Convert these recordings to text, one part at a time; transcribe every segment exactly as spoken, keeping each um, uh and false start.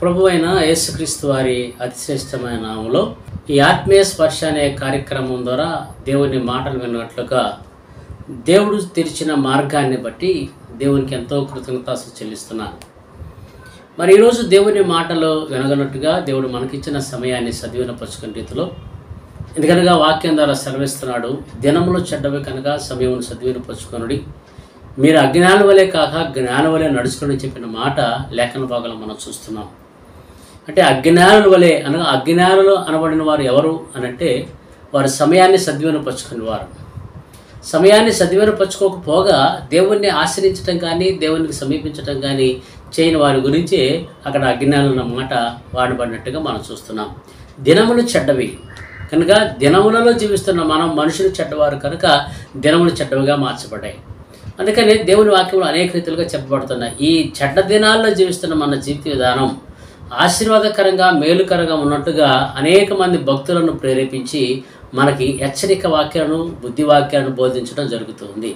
ప్రభు అయిన యేసుక్రీస్తు వారి అతిశ్రేష్టమైన నామములో ఈ ఆత్మీయ స్పర్శ అనే కార్యక్రమం ద్వారా దేవుని మాటలు విన్నట్లుగా దేవుడు తెరిచిన మార్గాన్ని బట్టి దేవునికి ఎంతో కృతజ్ఞతాస్తులు చెల్లిస్తున్నాను. మరి ఈరోజు దేవుని మాటలు వినగనట్టుగా దేవుడు మనకిచ్చిన సమయాన్ని సద్వినియోగపరచుకునే రీతిలో, ఎందుకనగా వాక్యం ద్వారా సెలవిస్తున్నాడు, దినములు చెడ్డవి కనుక సమయం సద్వినియోగపరచుకొనుడి, మీరు అజ్ఞానుల వలె కాక జ్ఞానం వలె నడుచుకొని చెప్పిన మాట లేఖన భాగంలో మనం చూస్తున్నాం. అంటే అజ్ఞానుల వలె అనగా అజ్ఞానులు అనబడిన వారు ఎవరు అనంటే వారు సమయాన్ని సద్వినియోగపరచుకునే వారు. సమయాన్ని సద్వినియోగపరచుకోకపోగా దేవుణ్ణి ఆశ్రయించడం కానీ దేవునికి సమీపించడం కానీ చేయని వారి గురించి అక్కడ అజ్ఞానుల మాట వాడబడినట్టుగా మనం చూస్తున్నాం. దినములు చెడ్డవి కనుక దినములలో జీవిస్తున్న మనం మనుషులు చెడ్డవారు కనుక దినములు చెడ్డవిగా మార్చబడ్డాయి. అందుకని దేవుని వాక్యంలో అనేక రీతిలుగా చెప్పబడుతున్నాయి. ఈ చెడ్డ దినాల్లో జీవిస్తున్న మన జీవిత విధానం ఆశీర్వాదకరంగా మేలుకరంగా ఉన్నట్టుగా అనేక మంది భక్తులను ప్రేరేపించి మనకి హెచ్చరిక వాక్యాలను బుద్ధి వాక్యాలను బోధించడం జరుగుతుంది.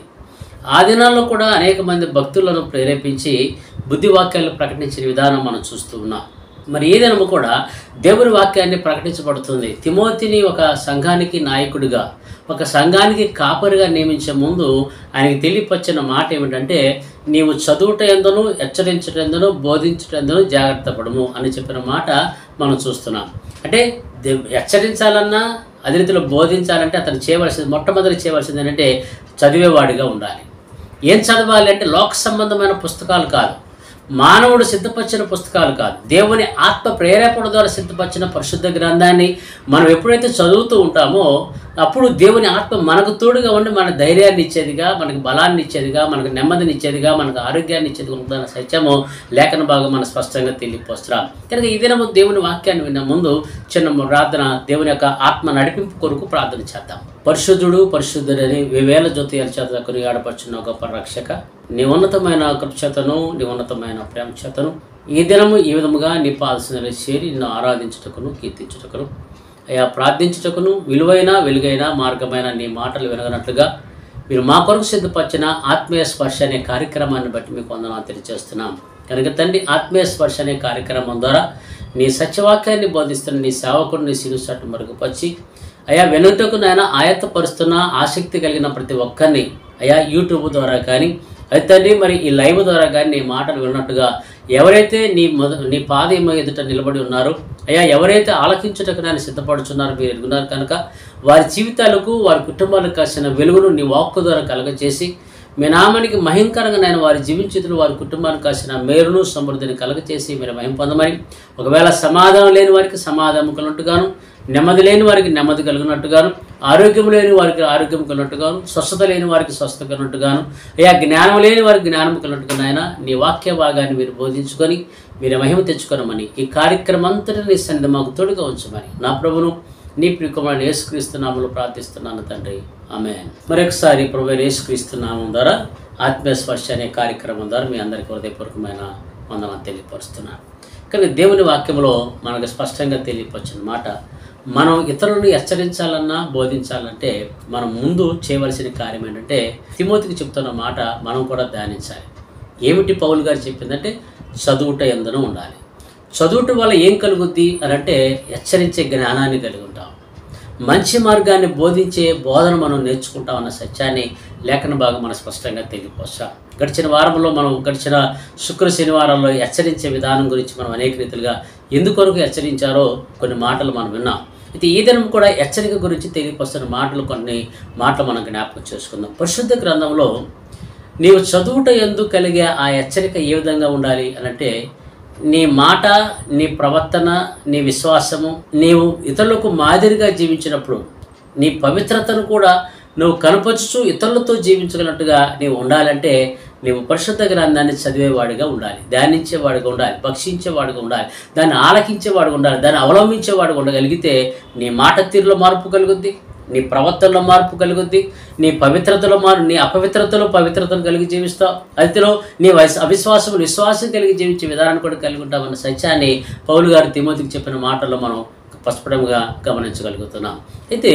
ఆ దినాల్లో కూడా అనేక మంది భక్తులను ప్రేరేపించి బుద్ధి వాక్యాలను ప్రకటించిన విధానం మనం చూస్తూ ఉన్నాం. మరి ఈ దినము కూడా దేవుని వాక్యాన్ని ప్రకటించబడుతుంది. తిమోతిని ఒక సంఘానికి నాయకుడిగా, ఒక సంఘానికి కాపరిగా నియమించే ముందు ఆయనకి తెలియపరిచిన మాట ఏమిటంటే, నీవు చదువుట ఎందును హెచ్చరించట ఎందును బోధించట ఎందును జాగ్రత్త పడము అని చెప్పిన మాట మనం చూస్తున్నాం. అంటే హెచ్చరించాలన్నా అదే రీతిలో బోధించాలంటే అతను చేయవలసింది, మొట్టమొదటి చేయవలసింది ఏంటంటే చదివేవాడిగా ఉండాలి. ఏం చదవాలి అంటే లోక సంబంధమైన పుస్తకాలు కాదు, మానవుడు సిద్ధపరిచిన పుస్తకాలు కాదు, దేవుని ఆత్మ ప్రేరేపణ ద్వారా సిద్ధపరిచిన పరిశుద్ధ గ్రంథాన్ని మనం ఎప్పుడైతే చదువుతూ ఉంటామో అప్పుడు దేవుని ఆత్మ మనకు తోడుగా ఉండి మన ధైర్యాన్ని ఇచ్చేదిగా, మనకు బలాన్ని ఇచ్చేదిగా, మనకు నెమ్మదిని ఇచ్చేదిగా, మనకు ఆరోగ్యాన్ని ఇచ్చేదిగా ఉంటుందన్న సత్యము లేఖన భాగం మనం స్పష్టంగా తెలియపోస్తున్నాం. కనుక ఈ దినము దేవుని వాక్యాన్ని విన్న ముందు చిన్న ప్రార్థన, దేవుని యొక్క ఆత్మ నడిపింపు కొరకు ప్రార్థన చేద్దాం. పరిశుద్ధుడు పరిశుద్ధుడని వేవేల జ్యోతియాల చేత కొని ఆడపడుచున్న గొప్ప రక్షక, నీ ఉన్నతమైన కృపచేతను నీ ఉన్నతమైన ప్రేమ చేతను ఈ దినము ఈ విధముగా నీ పాదసనలో చేరి నిన్ను ఆరాధించుటకును కీర్తించుటకును అయా ప్రార్థించుటకును విలువైన వెలుగైన మార్గమైన నీ మాటలు వినగనట్లుగా మీరు మా కొరకు సిద్ధపరిచిన ఆత్మీయ స్పర్శ అనే కార్యక్రమాన్ని బట్టి మీకు వందనాలు తెలియజేస్తున్నాం. కనుక తండ్రి, ఆత్మీయ స్పర్శ అనే కార్యక్రమం ద్వారా నీ సత్యవాక్యాన్ని బోధిస్తున్న నీ సేవకుడు నీ శిరుసట్టు మరుగుపరిచి అయా వెనుటకు నాయన ఆయత్తపరుస్తున్న ఆసక్తి కలిగిన ప్రతి ఒక్కరిని అయా యూట్యూబ్ ద్వారా కానీ అయితే తండ్రి మరి ఈ లైవ్ ద్వారా కానీ నీ మాటలు విన్నట్టుగా ఎవరైతే నీ మొద నీ పాదం ఎదుట నిలబడి ఉన్నారో అయ్యా, ఎవరైతే ఆలకించుటకు నేను సిద్ధపడుచున్నారో మీరు ఎరుగున్నారు కనుక వారి జీవితాలకు వారి కుటుంబాలకు కాసిన వెలుగును నీ వాక్కు ద్వారా కలగచేసి మీ నామానికి మహింకరంగా నేను వారి జీవించుతులు వారి కుటుంబానికి కాసిన మేలును సమృద్ధిని కలగచేసి మీరు మహిం పొందమని, ఒకవేళ సమాధానం లేని వారికి సమాధానం కలిగినట్టుగాను, నెమ్మది లేని వారికి నెమ్మది కలిగినట్టుగాను, ఆరోగ్యం లేని వారికి ఆరోగ్యం కలిగినట్టుగాను, స్వస్థత లేని వారికి స్వస్థత కలిగినట్టుగాను, అయ్యా జ్ఞానం లేని వారికి జ్ఞానం కలిగినట్టుగా ఆయన నీ వాక్య భాగాన్ని మీరు బోధించుకొని మీరు మహిమ తెచ్చుకోనమని ఈ కార్యక్రమం అంతటి నీ సన్నిధి మాకు తోడుగా ఉంచమని నా ప్రభును నీ ప్రియకుమారుని యేసుక్రీస్తు నామములో ప్రార్థిస్తున్నాను తండ్రి, ఆమేన్. మరొకసారి ప్రభు యేసుక్రీస్తు నామం ద్వారా ఆత్మీయ స్పర్శ అనే కార్యక్రమం ద్వారా మీ అందరికీ హృదయపూర్వకమైన వందనాలు తెలియపరుస్తున్నాను. కానీ దేవుని వాక్యంలో మనకు స్పష్టంగా తెలియపరిచిన మాట, మనం ఇతరులను హెచ్చరించాలన్నా బోధించాలంటే మనం ముందు చేయవలసిన కార్యం ఏంటంటే తిమోతికి చెప్తున్న మాట మనం కూడా ధ్యానించాలి. ఏమిటి పౌలు గారు చెప్పిందంటే చదువుట ఎందును ఉండాలి. చదువుట వల్ల ఏం కలుగుద్ది అని అంటే హెచ్చరించే జ్ఞానాన్ని కలిగి ఉంటాం, మంచి మార్గాన్ని బోధించే బోధన మనం నేర్చుకుంటాం అన్న సత్యాన్ని లేఖన భాగం మనం స్పష్టంగా తెలియపోస్తాం. గడిచిన వారంలో మనం గడిచిన శుక్ర శనివారాల్లో హెచ్చరించే విధానం గురించి మనం అనేక రీతిలుగా ఎందుకొరకు హెచ్చరించారో కొన్ని మాటలు మనం విన్నాం. అయితే ఈ దినం కూడా హెచ్చరిక గురించి తెలియపరుస్తున్న మాటలు కొన్ని మాటలు మనం జ్ఞాపకం చేసుకుందాం. పరిశుద్ధ గ్రంథంలో నీవు చదువుట ఎందుకు కలిగే ఆ హెచ్చరిక ఏ విధంగా ఉండాలి అనంటే, నీ మాట, నీ ప్రవర్తన, నీ విశ్వాసము, నీవు ఇతరులకు మాదిరిగా జీవించినప్పుడు నీ పవిత్రతను కూడా నువ్వు కనపరుచు ఇతరులతో జీవించగలట్టుగా నీవు ఉండాలంటే నీవు పరిశుద్ధ గ్రంథాన్ని చదివేవాడిగా ఉండాలి, ధ్యానించేవాడిగా ఉండాలి, భక్షించేవాడిగా ఉండాలి, దాన్ని ఆలకించేవాడిగా ఉండాలి, దాన్ని అవలంబించేవాడిగా ఉండగలిగితే నీ మాట తీరులో మార్పు కలుగుద్ది, నీ ప్రవర్తనలో మార్పు కలుగుద్ది, నీ పవిత్రతలో మారు నీ అపవిత్రతలో పవిత్రతను కలిగి జీవిస్తావు, అతిలో నీ అవిశ్వాసం విశ్వాసం కలిగి జీవించే విధానాన్ని కూడా కలిగి ఉంటామన్న సత్యాన్ని పౌలు గారు తిమోతికి చెప్పిన మాటల్లో మనం స్పష్టంగా గమనించగలుగుతున్నాం. అయితే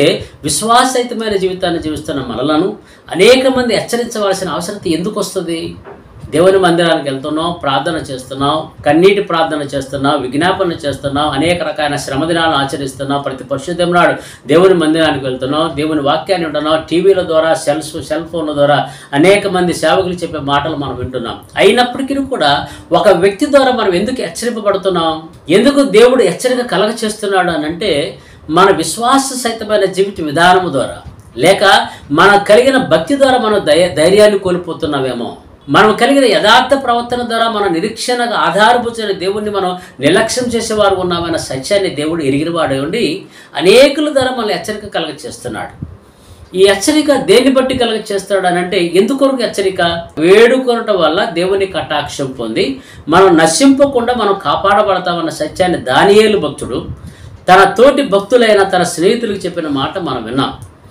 విశ్వాసయుతమైన జీవితాన్ని జీవిస్తున్న మనలను అనేక మంది హెచ్చరించవలసిన అవసరం ఎందుకు వస్తుంది? దేవుని మందిరానికి వెళ్తున్నాం, ప్రార్థన చేస్తున్నాం, కన్నీటి ప్రార్థన చేస్తున్నాం, విజ్ఞాపన చేస్తున్నాం, అనేక రకాల శ్రమదినాలను ఆచరిస్తున్నాం, ప్రతి పరిశుద్ధం నాడు దేవుని మందిరానికి వెళ్తున్నాం, దేవుని వాక్యాన్ని ఉంటున్నాం, టీవీల ద్వారా సెల్స్ సెల్ ఫోన్ల ద్వారా అనేక మంది సేవకులు చెప్పే మాటలు మనం వింటున్నాం. అయినప్పటికీ కూడా ఒక వ్యక్తి ద్వారా మనం ఎందుకు హెచ్చరింపబడుతున్నాం, ఎందుకు దేవుడు హెచ్చరిక కలగ చేస్తున్నాడు అని అంటే మన విశ్వాస సహితమైన జీవిత విధానము ద్వారా, లేక మనం కలిగిన భక్తి ద్వారా మనం ధై ధైర్యాన్ని కోల్పోతున్నామేమో, మనం కలిగిన యథార్థ ప్రవర్తన ద్వారా మన నిరీక్షణకు ఆధారభూతమైన దేవుణ్ణి మనం నిర్లక్ష్యం చేసేవారు ఉన్నామన్న సత్యాన్ని దేవుడు ఎరిగినవాడే ఉండి అనేకుల ద్వారా మనల్ని హెచ్చరిక కలగ చేస్తున్నాడు. ఈ హెచ్చరిక దేన్ని బట్టి కలగ చేస్తాడు అని అంటే ఎందుకొరకు హెచ్చరిక? వేడుకొనటం వల్ల దేవుని కటాక్షం పొంది మనం నశింపకుండా మనం కాపాడబడతామన్న సత్యాన్ని దానియేలు భక్తుడు తన తోటి భక్తులైన తన స్నేహితులకు చెప్పిన మాట మనం విన్నాం.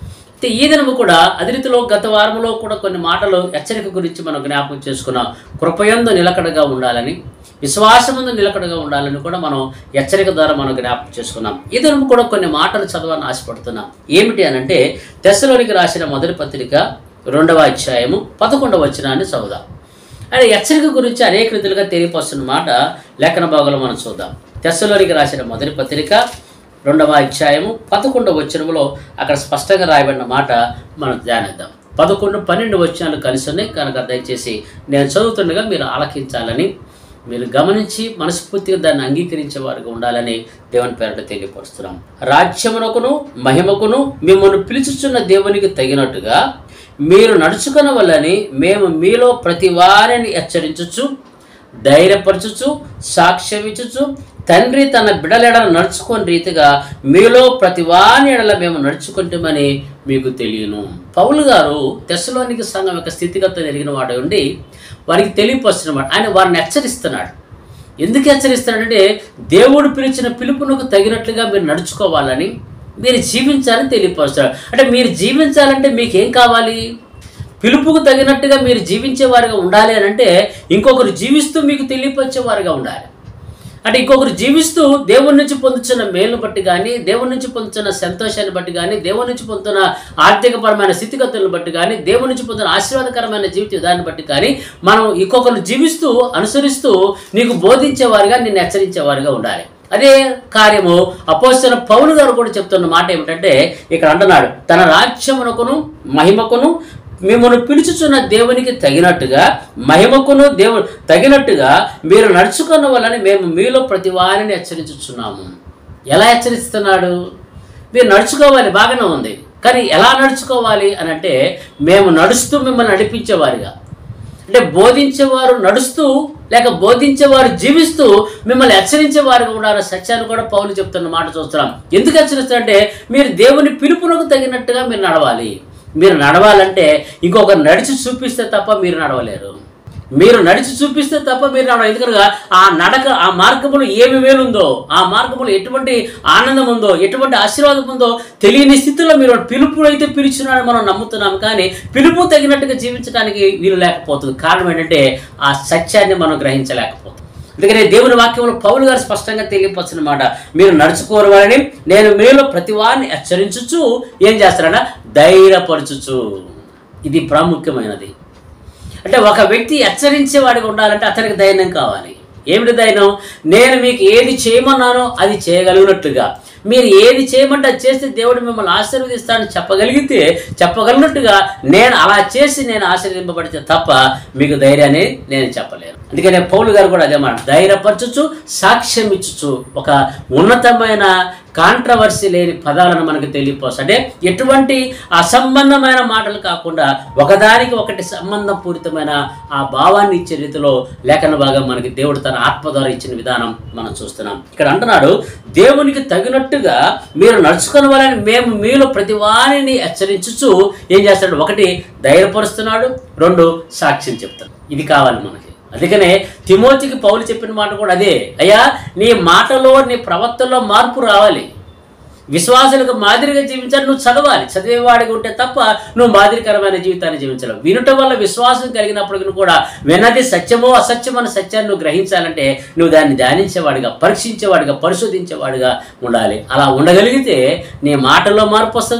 ఈ దినము కూడా అదే రీతిలో గత వారంలో కూడా కొన్ని మాటలు హెచ్చరిక గురించి మనం జ్ఞాపకం చేసుకున్నాం. కృపయందు నిలకడగా ఉండాలని, విశ్వాసముందు నిలకడగా ఉండాలని కూడా మనం హెచ్చరిక ద్వారా మనం జ్ఞాపకం చేసుకున్నాం. ఈ దినము కూడా కొన్ని మాటలు చదవాలని ఆశపడుతున్నాం. ఏమిటి అని అంటే తెస్సలోనికి రాసిన మొదటి పత్రిక రెండవ అధ్యాయము పదకొండవ వచనాన్ని చదువుదాం. అంటే హెచ్చరిక గురించి అనేక రీతిలుగా తెలియపరుస్తున్న మాట లేఖన భాగంలో మనం చూద్దాం. తెస్సలోనికి రాసిన మొదటి పత్రిక రెండవ అధ్యాయము పదకొండవ వచనంలో అక్కడ స్పష్టంగా రాయబడిన మాట మనం ధ్యానిద్దాం. పదకొండు పన్నెండు వచనాలు కలిసి ఉన్నాయి కనుక దయచేసి నేను చదువుతుండగా మీరు ఆలకించాలని, మీరు గమనించి మనస్ఫూర్తిగా దాన్ని అంగీకరించే వారికి ఉండాలని దేవుని పేరిట తెలియపరుస్తున్నాం. రాజ్యమునకును మహిమకును మిమ్మల్ని పిలుచుచున్న దేవునికి తగినట్టుగా మీరు నడుచుకున్న వల్లని మేము మీలో ప్రతి వారిని హెచ్చరించుచు, ధైర్యపరచుచు, సాక్ష్యమిచ్చుచు, తండ్రి తన బిడలెడల నడుచుకుని రీతిగా మీలో ప్రతి వాని ఎడల మేము నడుచుకుంటామని మీకు తెలియను. పౌలు గారు తెస్సలోనికి సంఘం యొక్క స్థితిగతులు ఎరిగిన వాడు ఉండి వారికి తెలియపరుస్తున్నమాట. ఆయన వారిని హెచ్చరిస్తున్నాడు. ఎందుకు హెచ్చరిస్తున్నాడంటే దేవుడు పిలిచిన పిలుపునకు తగినట్లుగా మీరు నడుచుకోవాలని, మీరు జీవించాలని తెలియపరుస్తాడు. అంటే మీరు జీవించాలంటే మీకేం కావాలి? పిలుపుకు తగినట్టుగా మీరు జీవించేవారుగా ఉండాలి అని అంటే ఇంకొకరు జీవిస్తూ మీకు తెలియపరిచేవారుగా ఉండాలి. అంటే ఇంకొకరు జీవిస్తూ దేవుడి నుంచి పొందుతున్న మేలును బట్టి కానీ, దేవుడి నుంచి పొందుతున్న సంతోషాన్ని బట్టి కానీ, దేవుడి నుంచి పొందుతున్న ఆర్థికపరమైన స్థితిగతులను బట్టి కానీ, దేవుడి నుంచి పొందుతున్న ఆశీర్వాదకరమైన జీవిత విధాన్ని బట్టి కానీ మనం ఇంకొకరు జీవిస్తూ అనుసరిస్తూ నీకు బోధించేవారుగా, నిన్ను హెచ్చరించేవారుగా ఉండాలి. అదే కార్యము అపోస్తలుడైన పౌలు గారు కూడా చెప్తున్న మాట ఏమిటంటే ఇక్కడ అంటున్నాడు, తన రాజ్యమునకును మహిమకును మిమ్మల్ని పిలుచుచున్న దేవునికి తగినట్టుగా, మహిమకును దేవుడు తగినట్టుగా మీరు నడుచుకున్న వలని మేము మీలో ప్రతి వారిని హెచ్చరించుచున్నాము. ఎలా హెచ్చరిస్తున్నాడు? మీరు నడుచుకోవాలి, బాగానే ఉంది, కానీ ఎలా నడుచుకోవాలి అని అంటే మేము నడుస్తూ మిమ్మల్ని నడిపించేవారిగా, అంటే బోధించేవారు నడుస్తూ లేక బోధించేవారు జీవిస్తూ మిమ్మల్ని హెచ్చరించేవారుగా ఉండాలన్న సత్యాన్ని కూడా పౌలు చెప్తున్న మాట చూస్తున్నాం. ఎందుకు హెచ్చరిస్తారంటే మీరు దేవుని పిలుపునకు తగినట్టుగా మీరు నడవాలి. మీరు నడవాలంటే ఇంకొకరు నడిచి చూపిస్తే తప్ప మీరు నడవలేరు. మీరు నడిచి చూపిస్తే తప్ప మీరు నడవ. ఎందుకనగా ఆ నడక, ఆ మార్గములో ఏమి వేలుందో, ఆ మార్గములో ఎటువంటి ఆనందం ఉందో, ఎటువంటి ఆశీర్వాదం ఉందో తెలియని స్థితిలో మీరు పిలుపు అయితే పిలిచినాడని మనం నమ్ముతున్నాం, కానీ పిలుపు తగినట్టుగా జీవించడానికి వీలు లేకపోతుంది. కారణం ఏంటంటే ఆ సత్యాన్ని మనం గ్రహించలేకపోతుంది. అందుకనే దేవుని వాక్యంలో పౌలు గారు స్పష్టంగా తెలియపరిచిన మాట, మీరు నడుచుకోవాలని నేను మీలో ప్రతి వారిని హెచ్చరించుచు ఏం చేస్తారన్నా ధైర్యపరచుచు. ఇది ప్రాముఖ్యమైనది. అంటే ఒక వ్యక్తి హెచ్చరించేవాడిగా ఉండాలంటే అతనికి ధైర్యం కావాలి. ఏమిటి ధైర్యం? నేను మీకు ఏది చేయమన్నానో అది చేయగలిగినట్టుగా, మీరు ఏది చేయమంటే అది చేస్తే దేవుడు మిమ్మల్ని ఆశీర్వదిస్తాడని చెప్పగలిగితే చెప్పగలిగినట్టుగా నేను అలా చేసి నేను ఆశీర్వదింపబడితే తప్ప మీకు ధైర్యాన్ని నేను చెప్పలేను. అందుకనే పౌలు గారు కూడా అదే మాట, ధైర్యపరచుచు సాక్ష్యం ఇచ్చుచు. ఒక ఉన్నతమైన కాంట్రవర్సీ లేని పదాలను మనకు తెలియపోవచ్చు. అంటే ఎటువంటి అసంబంధమైన మాటలు కాకుండా ఒకదానికి ఒకటి సంబంధం పూరితమైన ఆ భావాన్ని ఇచ్చే రీతిలో లేఖన భాగం మనకి దేవుడు తన ఆత్మ ద్వారా ఇచ్చిన విధానం మనం చూస్తున్నాం. ఇక్కడ అంటున్నాడు, దేవునికి తగినట్టుగా మీరు నడుచుకున్న వాళ్ళని మేము మీలో ప్రతి వారిని హెచ్చరించుచు ఏం చేస్తాడు? ఒకటి ధైర్యపరుస్తున్నాడు, రెండు సాక్ష్యం చెప్తాడు. ఇది కావాలి మనకి. అందుకనే తిమోతికి పౌలు చెప్పిన మాట కూడా అదే, అయ్యా నీ మాటలో నీ ప్రవర్తనలో మార్పు రావాలి, విశ్వాసులకు మాదిరిగా జీవించాలి. నువ్వు చదవాలి, చదివేవాడిగా ఉంటే తప్ప నువ్వు మాదిరికరమైన జీవితాన్ని జీవించలేవు. వినటం వల్ల విశ్వాసం కలిగినప్పటికీ కూడా విన్నది సత్యమో అసత్యమో అన్న సత్యాన్ని నువ్వు గ్రహించాలంటే నువ్వు దాన్ని ధ్యానించేవాడిగా, పరీక్షించేవాడిగా, పరిశోధించేవాడిగా ఉండాలి. అలా ఉండగలిగితే నీ మాటలో మార్పు వస్తుంది,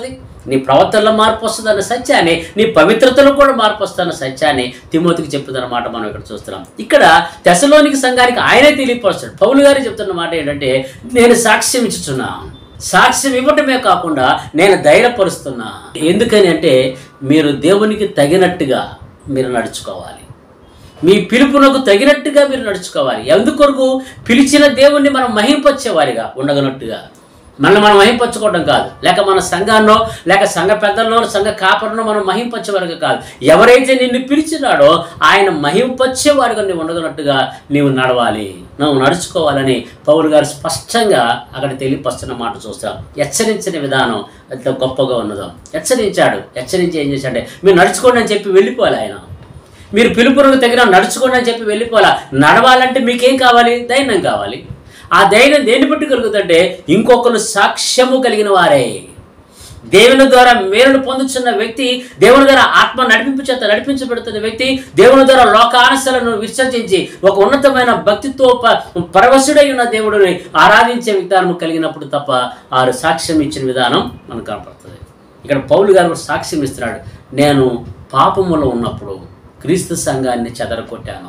నీ ప్రవర్తనలో మార్పు వస్తుందన్న సత్యాన్ని, నీ పవిత్రతలో కూడా మార్పు వస్తుందన్న సత్యాన్ని తిమోతికి చెప్తుందన్నమాట మనం ఇక్కడ చూస్తున్నాం. ఇక్కడ తెస్సలోనిక సంఘానికి ఆయనే తెలియపరుస్తాడు. పౌలు గారు చెప్తున్న మాట ఏంటంటే, నేను సాక్ష్యం ఇచ్చుచున్నా. సాక్ష్యం ఇవ్వటమే కాకుండా నేను ధైర్యపరుస్తున్నా. ఎందుకని అంటే మీరు దేవునికి తగినట్టుగా మీరు నడుచుకోవాలి. మీ పిలుపునకు తగినట్టుగా మీరు నడుచుకోవాలి. ఎందుకొరకు? పిలిచిన దేవుణ్ణి మనం మహింపచ్చేవారిగా ఉండగనట్టుగా. మనల్ని మనం మహింపచ్చుకోవడం కాదు, లేక మన సంఘాన్నో లేక సంఘ పెద్దల్లో సంఘ కాపరినో మనం మహింపచ్చేవారిగా కాదు. ఎవరైతే నిన్ను పిలిచినాడో ఆయన మహింపచ్చేవారిగా నువ్వు ఉండగనట్టుగా నీవు నడవాలి, నువ్వు నడుచుకోవాలని పౌలు గారు స్పష్టంగా అక్కడ తెలియపరుస్తున్న మాట చూస్తాం. హెచ్చరించిన విధానం ఎంత గొప్పగా ఉన్నదో. హెచ్చరించాడు. హెచ్చరించి ఏం చేశాడంటే, మీరు నడుచుకోండి అని చెప్పి వెళ్ళిపోవాలి. ఆయన మీరు పిలుపునకు తగిన నడుచుకోండి అని చెప్పి వెళ్ళిపోవాలా. నడవాలంటే మీకేం కావాలి? ధైర్యం కావాలి. ఆ ధైర్యం దేన్ని బట్టి కలుగుతుందంటే ఇంకొకరు సాక్ష్యము కలిగిన వారే. దేవుని ద్వారా మేలును పొందుతున్న వ్యక్తి, దేవుని ద్వారా ఆత్మ నడిపింపు చేత నడిపించబడుతున్న వ్యక్తి, దేవుని ద్వారా లోకానుసలను విసర్జించి ఒక ఉన్నతమైన భక్తితో పరవశుడై ఉన్న దేవుడిని ఆరాధించే విధానం కలిగినప్పుడు తప్ప ఆరు సాక్ష్యం ఇచ్చిన విధానం మనకు కనపడుతుంది. ఇక్కడ పౌలు గారు సాక్ష్యం ఇస్తున్నాడు. నేను పాపములో ఉన్నప్పుడు క్రీస్తు సంఘాన్ని చెదరగొట్టాను.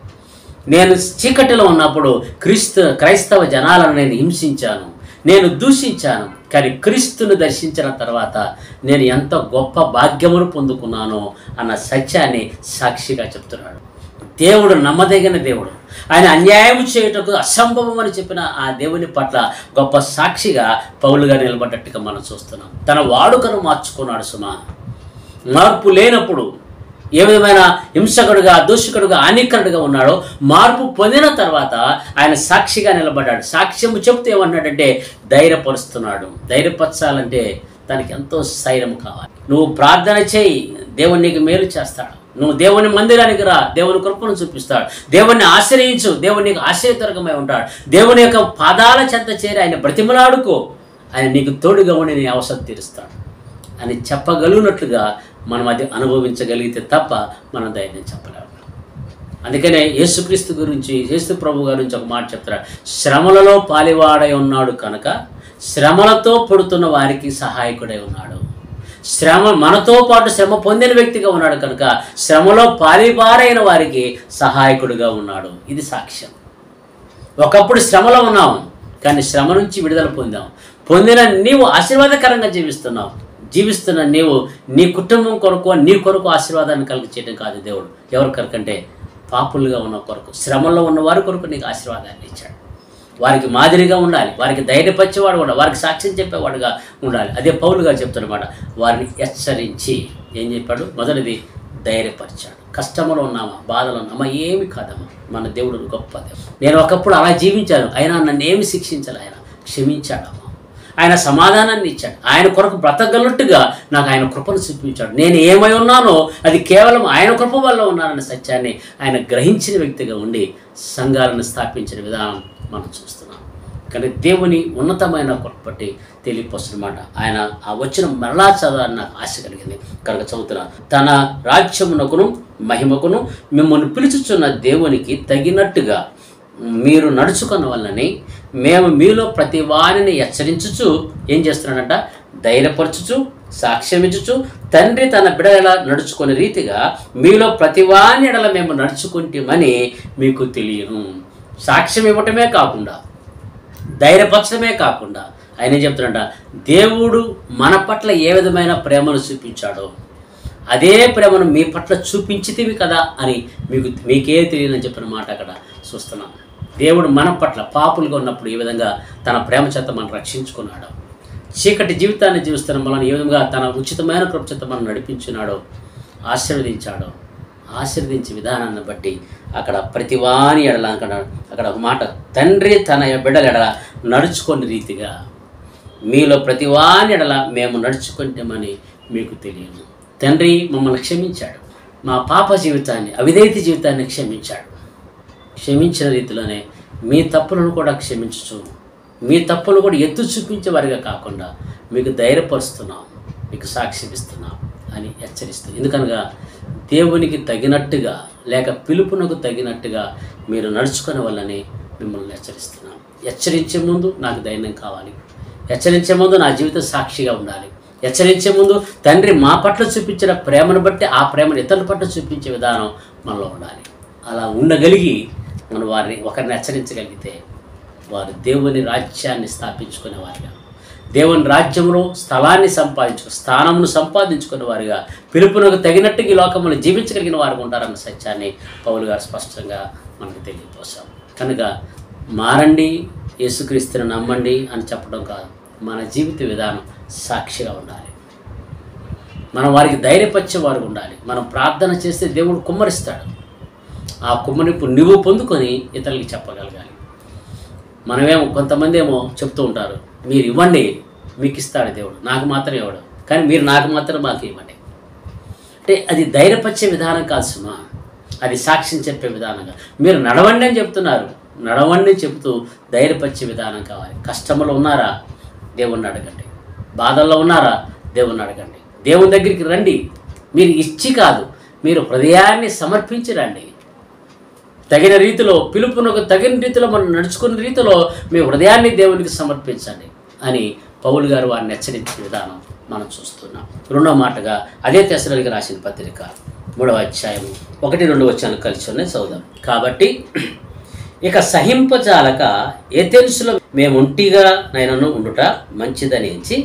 నేను చీకటిలో ఉన్నప్పుడు క్రీస్తు క్రైస్తవ జనాలను నేను హింసించాను, నేను దూషించాను. కానీ క్రీస్తును దర్శించిన తర్వాత నేను ఎంత గొప్ప భాగ్యమును పొందుకున్నానో అన్న సత్యాన్ని సాక్షిగా చెప్తున్నాడు. దేవుడు నమ్మదగిన దేవుడు. ఆయన అన్యాయం చేయుటకు అసంభవం అని చెప్పిన ఆ దేవుని పట్ల గొప్ప సాక్షిగా పౌలుగా నిలబడ్డట్టుగా మనం చూస్తున్నాం. తన వాడుకను మార్చుకున్నాడు. సుమా మార్పు లేనప్పుడు ఏ విధమైన హింసకుడుగా, దూషకుడుగా, హానికరుడుగా ఉన్నాడో మార్పు పొందిన తర్వాత ఆయన సాక్షిగా నిలబడ్డాడు. సాక్ష్యము చెప్తే ఏమన్నాడంటే ధైర్యపరుస్తున్నాడు. ధైర్యపరచాలంటే దానికి ఎంతో స్థైర్యం కావాలి. నువ్వు ప్రార్థన చేయి, దేవుని నీకు మేలు చేస్తాడు. నువ్వు దేవుని మందిరానికి రా, దేవుని కృపను చూపిస్తాడు. దేవుణ్ణి ఆశ్రయించు, దేవుని నీకు ఆశ్రయతరకమై ఉంటాడు. దేవుని యొక్క పాదాల చెంత చేరి ఆయన బ్రతిమలాడుకో, ఆయన నీకు తోడుగా ఉండి నీ అవసరం తీరుస్తాడు అని చెప్పగలిగినట్లుగా మనం అది అనుభవించగలిగితే తప్ప మనం ధైర్యం చెప్పలేము. అందుకనే యేసుక్రీస్తు గురించి, యేసు ప్రభు గురించి ఒక మాట చెప్తాడు. శ్రమలలో పాలివాడై ఉన్నాడు కనుక శ్రమలతో పడుతున్న వారికి సహాయకుడై ఉన్నాడు. శ్రమ మనతో పాటు శ్రమ పొందిన వ్యక్తిగా ఉన్నాడు కనుక శ్రమలో పాలివారైన వారికి సహాయకుడిగా ఉన్నాడు. ఇది సాక్ష్యం. ఒకప్పుడు శ్రమలో ఉన్నాము, కానీ శ్రమ నుంచి విడుదల పొందాం. పొందిన నీవు ఆశీర్వాదకరంగా జీవిస్తున్నావు. జీవిస్తున్న నీవు నీ కుటుంబం కొరకు, నీ కొరకు ఆశీర్వాదాన్ని కలిగి చేయడం కాదు దేవుడు. ఎవరి కొరకంటే పాపులుగా ఉన్న కొరకు, శ్రమల్లో ఉన్న వారి కొరకు నీకు ఆశీర్వాదాన్ని ఇచ్చాడు. వారికి మాదిరిగా ఉండాలి, వారికి ధైర్యపరిచేవాడు ఉండాలి, వారికి సాక్ష్యం చెప్పేవాడుగా ఉండాలి. అదే పౌలుగా చెప్తున్నమాట. వారిని హెచ్చరించి ఏం చెప్పాడు? మొదటిది ధైర్యపరిచాడు. కష్టంలో ఉన్నామా, బాధలు ఉన్నామా, ఏమి కాదమ్మా, మన దేవుడు గొప్ప దేవుడు. నేను ఒకప్పుడు అలా జీవించాను, అయినా నన్ను ఏమి శిక్షించాలి, ఆయన క్షమించాడు. ఆయన సమాధానాన్ని ఇచ్చాడు. ఆయన కొరకు బ్రతకగలట్టుగా నాకు ఆయన కృపను చూపించాడు. నేను ఏమై ఉన్నానో అది కేవలం ఆయన కృప వల్ల ఉన్నానన్న సత్యాన్ని ఆయన గ్రహించిన వ్యక్తిగా ఉండి సంఘాలను స్థాపించిన విధానం మనం చూస్తున్నాం. కానీ దేవుని ఉన్నతమైన కృప బట్టి తెలియపరుస్తున్నమాట. ఆయన ఆ వచ్చిన మరలా చదవాలని నాకు ఆశ కలిగింది కనుక చదువుతున్నాను. తన రాజ్యమునకును మహిమకును మిమ్మల్ని పిలుచుచున్న దేవునికి తగినట్టుగా మీరు నడుచుకున్న వల్లని మేము మీలో ప్రతి వారిని హెచ్చరించుచు ఏం చేస్తున్నాడంట? ధైర్యపరచుచు, సాక్ష్యమిచ్చుచు, తండ్రి తన బిడ్డల నడుచుకునే రీతిగా మీలో ప్రతి వారి ఎడల మేము నడుచుకుంటామని మీకు తెలియను. సాక్ష్యం ఇవ్వటమే కాకుండా, ధైర్యపరచడమే కాకుండా ఆయన ఏం చెప్తున్నాడంట? దేవుడు మన పట్ల ఏ విధమైన ప్రేమను చూపించాడో అదే ప్రేమను మీ పట్ల చూపించితివి కదా అని మీకు మీకే తెలియదని చెప్పిన మాట అక్కడ చూస్తున్నాం. దేవుడు మన పట్ల పాపులుగా ఉన్నప్పుడు ఏ విధంగా తన ప్రేమ చేత మనం రక్షించుకున్నాడో, చీకటి జీవితాన్ని జీవిస్తున్న మనల్ని ఏ విధంగా తన ఉచితమైన కృప చేత మనం నడిపించున్నాడో, ఆశీర్వదించాడో, ఆశీర్వదించే విధానాన్ని బట్టి అక్కడ ప్రతివాని ఎడల అక్కడ అక్కడ ఒక మాట, తండ్రి తన బిడ్డల ఎడల నడుచుకునే రీతిగా మీలో ప్రతివాని ఎడల మేము నడుచుకుంటామని మీకు తెలియదు. తండ్రి మమ్మల్ని క్షమించాడు, మా పాప జీవితాన్ని, అవిధేయత జీవితాన్ని క్షమించాడు. క్షమించిన రీతిలోనే మీ తప్పులను కూడా క్షమించచ్చు, మీ తప్పులు కూడా ఎత్తు చూపించే వారిగా కాకుండా మీకు ధైర్యపరుస్తున్నాం, మీకు సాక్ష్యం ఇస్తున్నాం అని హెచ్చరిస్తుంది. ఎందుకనగా దేవునికి తగినట్టుగా లేక పిలుపునకు తగినట్టుగా మీరు నడుచుకునే వల్లని మిమ్మల్ని హెచ్చరిస్తున్నాం. హెచ్చరించే ముందు నాకు ధైర్యం కావాలి, హెచ్చరించే ముందు నా జీవితం సాక్షిగా ఉండాలి, హెచ్చరించే ముందు తండ్రి మా పట్ల చూపించిన ప్రేమను బట్టి ఆ ప్రేమను ఇతరుల పట్ల చూపించే విధానం మనలో ఉండాలి. అలా ఉండగలిగి మనం వారిని ఒకరిని హెచ్చరించగలిగితే వారు దేవుని రాజ్యాన్ని స్థాపించుకునే వారిగా, దేవుని రాజ్యంలో స్థలాన్ని సంపాదించుకు స్థానమును సంపాదించుకునే వారిగా, పిలుపునకు తగినట్టుగా ఈ లోకంలో జీవించగలిగిన వారు ఉంటారన్న సత్యాన్ని పౌలు గారు స్పష్టంగా మనకు తెలియపోసాం. కనుక మారండి, యేసుక్రీస్తుని నమ్మండి అని చెప్పడం కాదు, మన జీవిత విధానం సాక్షిగా ఉండాలి. మనం వారికి ధైర్యపరిచే వారు ఉండాలి. మనం ప్రార్థన చేస్తే దేవుడు కుమ్మరిస్తాడు. ఆ కుమ్మరింపు నువ్వు పొందుకొని ఇతరులకి చెప్పగలగాలి. మనమేమో కొంతమంది ఏమో చెప్తూ ఉంటారు, మీరు ఇవ్వండి మీకు ఇస్తాడు దేవుడు, నాకు మాత్రం ఇవ్వడు, కానీ మీరు నాకు మాత్రం మాకు ఇవ్వండి అంటే అది ధైర్యపరిచే విధానం కాదు సుమా, అది సాక్ష్యం చెప్పే విధానంగా. మీరు నడవండి అని చెప్తున్నారు, నడవండి చెబుతూ ధైర్యపరిచే విధానం కావాలి. కష్టంలో ఉన్నారా, దేవుణ్ణి అడగండి. బాధల్లో ఉన్నారా, దేవుణ్ణి అడగండి. దేవుని దగ్గరికి రండి. మీరు ఇచ్చి కాదు, మీరు హృదయాన్ని సమర్పించి రండి. తగిన రీతిలో, పిలుపునకు తగిన రీతిలో మనం నడుచుకున్న రీతిలో మీ హృదయాన్ని దేవునికి సమర్పించండి అని పౌలు గారు వారిని హెచ్చరించే విధానం మనం చూస్తున్నాం. రెండో మాటగా అదే తెస్సలోనికీయులకు రాసిన పత్రిక మూడవ అధ్యాయము ఒకటి రెండు వచనాలు కలిసి ఉన్నాయి, చదువుదాం. కాబట్టి ఇక సహింపజాలక ఏథెన్సులో మేముంటిగా నైనను ఉండుట మంచిదని ఎంచి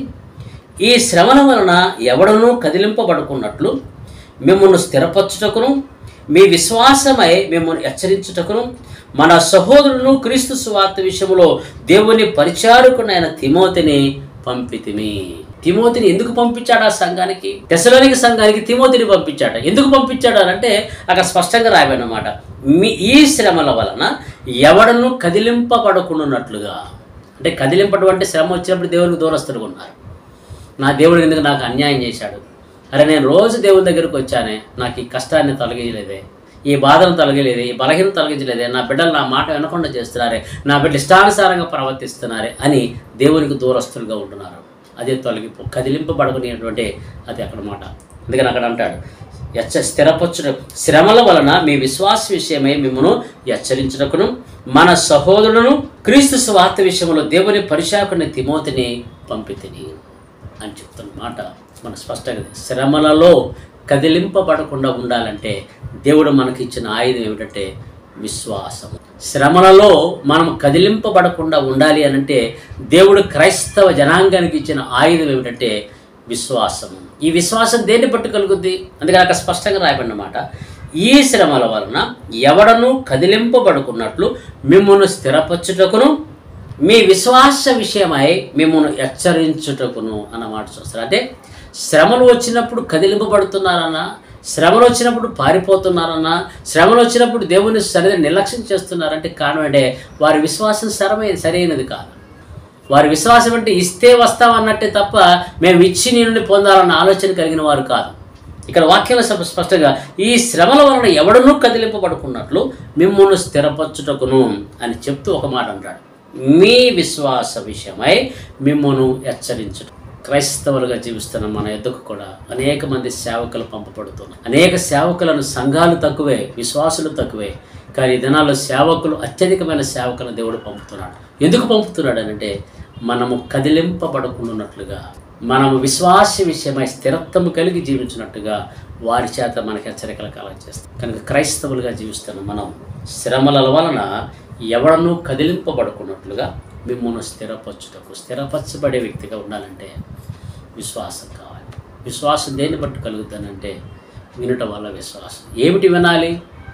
ఈ శ్రమల వలన ఎవడనూ కదిలింపబడుకున్నట్లు మిమ్మల్ని స్థిరపరచుటకును మీ విశ్వాసమై మిమ్మల్ని హెచ్చరించుటకును మన సహోదరులను క్రీస్తు సువార్త విషయంలో దేవుని పరిచారకునైన తిమోతిని పంపితిమి. తిమోతిని ఎందుకు పంపించాడు ఆ సంఘానికి? తెస్సలోనికీ సంఘానికి తిమోతిని పంపించాడు. ఎందుకు పంపించాడు అంటే అక్కడ స్పష్టంగా రాయబడినమాట, మీ ఈ శ్రమల వలన ఎవడను కదిలింపబడకుండానట్లుగా. అంటే కదిలింపడం అంటే శ్రమ వచ్చినప్పుడు దేవునికి దూరస్తులుగా ఉన్నారు. నా దేవుడు ఎందుకు నాకు అన్యాయం చేశాడు, అరే నేను రోజు దేవుని దగ్గరికి వచ్చానే, నాకు ఈ కష్టాన్ని తొలగించలేదే, ఈ బాధను తొలగలేదే, ఈ బలహీన తొలగించలేదే, నా బిడ్డలు నా మాట వినకుండా చేస్తున్నారే, నా బిడ్డ ఇష్టానుసారంగా ప్రవర్తిస్తున్నారే అని దేవునికి దూరస్తులుగా ఉంటున్నారు. అదే తొలగిపో కదిలింపబడుకునేటువంటి అది అక్కడ మాట. అందుకని అక్కడ అంటాడు, హెచ్చ స్థిరపరచుట శ్రమల వలన మీ విశ్వాస విషయమై మిమ్మను హెచ్చరించుటకును మన సహోదరులను క్రీస్తు సువార్త విషయంలో దేవుని పరిచారకుని తిమోతిని పంపితిని అని చెప్తున్న మాట మన స్పష్టంగా. శ్రమలలో కదిలింపబడకుండా ఉండాలంటే దేవుడు మనకి ఇచ్చిన ఆయుధం ఏమిటంటే విశ్వాసం. శ్రమలలో మనం కదిలింపబడకుండా ఉండాలి అనంటే దేవుడు క్రైస్తవ జనాంగానికి ఇచ్చిన ఆయుధం ఏమిటంటే విశ్వాసం. ఈ విశ్వాసం దేన్ని బట్టి కలుగుద్ది? అందుకని అక్కడ స్పష్టంగా రాయబడినమాట, ఈ శ్రమల వలన ఎవడను కదిలింపబడుకున్నట్లు మిమ్మల్ని స్థిరపరచుటకును మీ విశ్వాస విషయమై మిమ్మల్ని హెచ్చరించుటకును అన్నమాట చూస్తారు. అంటే శ్రమలు వచ్చినప్పుడు కదిలింపబడుతున్నారన్నా, శ్రమలు వచ్చినప్పుడు పారిపోతున్నారన్నా, శ్రమలు వచ్చినప్పుడు దేవుని సరిగా నిర్లక్ష్యం చేస్తున్నారంటే కారణం అంటే వారి విశ్వాసం సరైన సరైనది కాదు. వారి విశ్వాసం అంటే ఇస్తే వస్తామన్నట్టే తప్ప మేము ఇచ్చి నీ నుండి పొందాలన్న ఆలోచన కలిగిన వారు కాదు. ఇక్కడ వాక్యంలో స్పష్టంగా ఈ శ్రమల వలన ఎవడనూ కదిలింపబడుకున్నట్లు మిమ్మల్ని స్థిరపరచుటకును అని చెప్తూ ఒక మాట అంటాడు, మీ విశ్వాస విషయమై మిమ్మల్ని హెచ్చరించుట. క్రైస్తవులుగా జీవిస్తున్న మన ఎద్దుకు కూడా అనేక మంది సేవకులు పంపబడుతున్నారు. అనేక సేవకులను సంఘాలు తక్కువే, విశ్వాసులు తక్కువే, కానీ ఈ దినాల్లో సేవకులు అత్యధికమైన సేవకులను దేవుడు పంపుతున్నాడు. ఎందుకు పంపుతున్నాడు అంటే మనము కదిలింపబడుకున్నట్లుగా, మనము విశ్వాస విషయమై స్థిరత్వము కలిగి జీవించినట్టుగా వారి చేత మనకి హెచ్చరికలు కలగజేస్తాం. కనుక క్రైస్తవులుగా జీవిస్తున్న మనం శ్రమల వలన ఎవడనూ కదిలింపబడుకున్నట్లుగా మిమ్మల్ని స్థిరపరచుటకు, స్థిరపరచబడే వ్యక్తిగా ఉండాలంటే విశ్వాసం కావాలి. విశ్వాసం దేన్ని బట్టి కలుగుతానంటే వినటం వల్ల విశ్వాసం. ఏమిటి వినాలి?